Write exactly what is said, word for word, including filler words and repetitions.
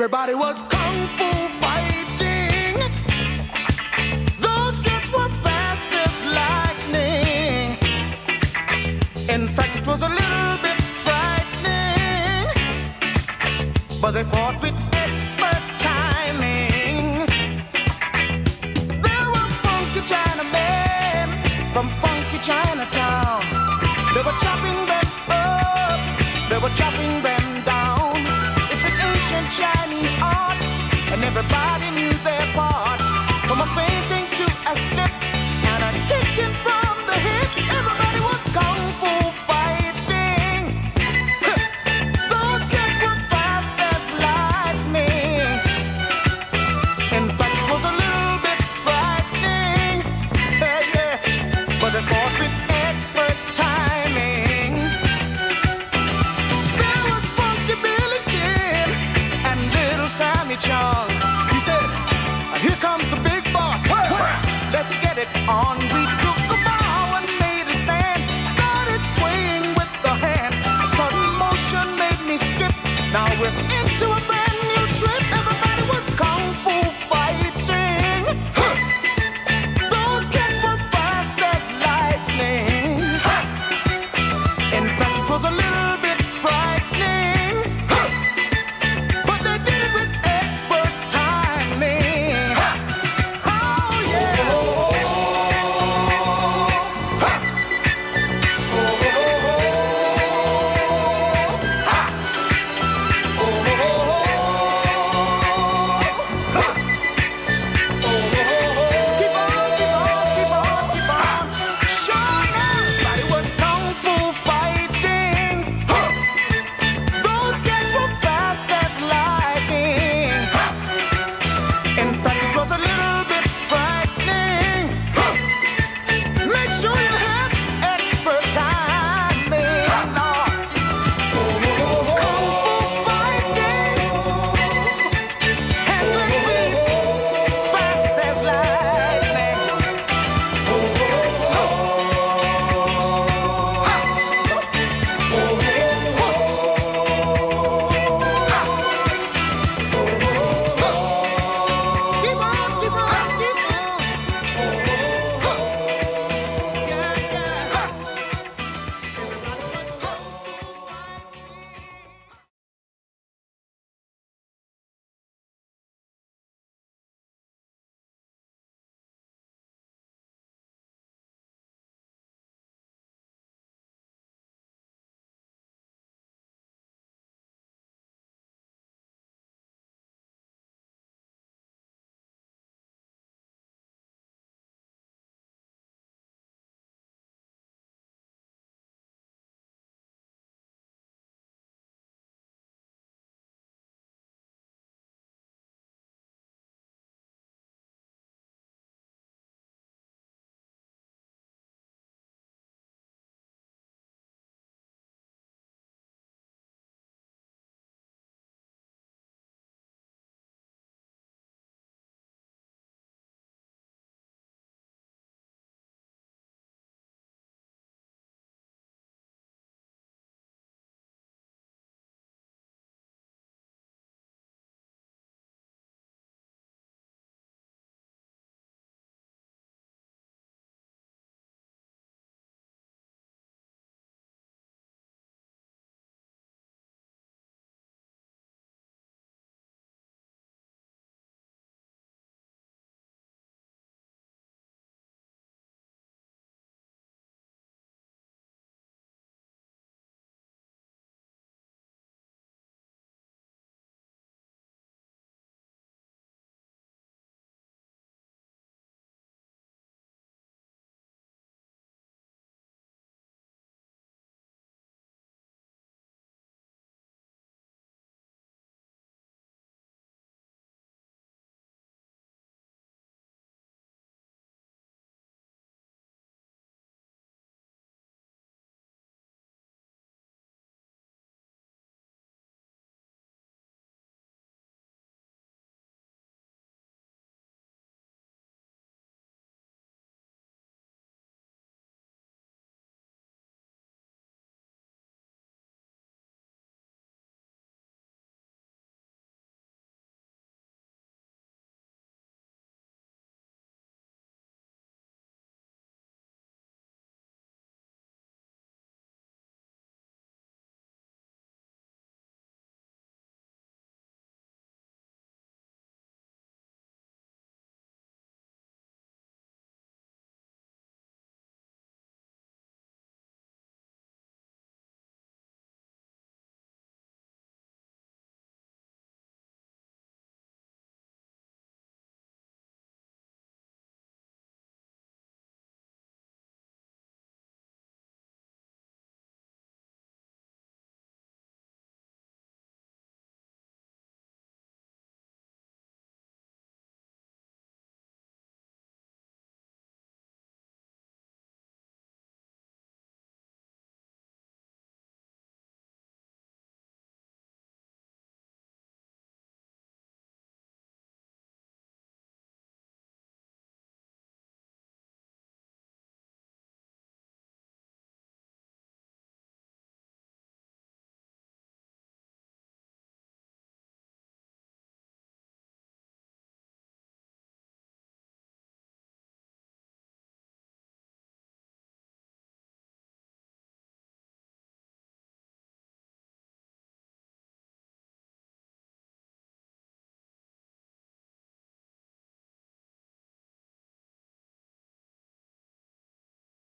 Everybody was kung fu fighting. Those kids were fast as lightning. In fact, it was a little bit frightening, but they fought with expert timing. There were funky Chinamen from funky Chinatown. They were chopping them up, they were chopping them down. It's an ancient Chinese art, and everybody knew their part. From a fainting to a slip and a kicking from the hip, everybody was kung fu fighting. Those kids were fast as lightning. In fact, it was a little bit frightening, yeah, yeah. But they fought with expert timing. There was funky Billy Chin and little Sammy Chung. He said, "Here comes the big boss. Let's get it on." We